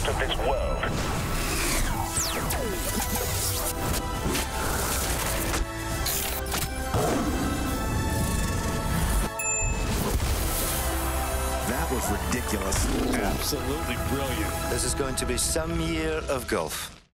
of this world. That was ridiculous. Absolutely brilliant. This is going to be some year of golf.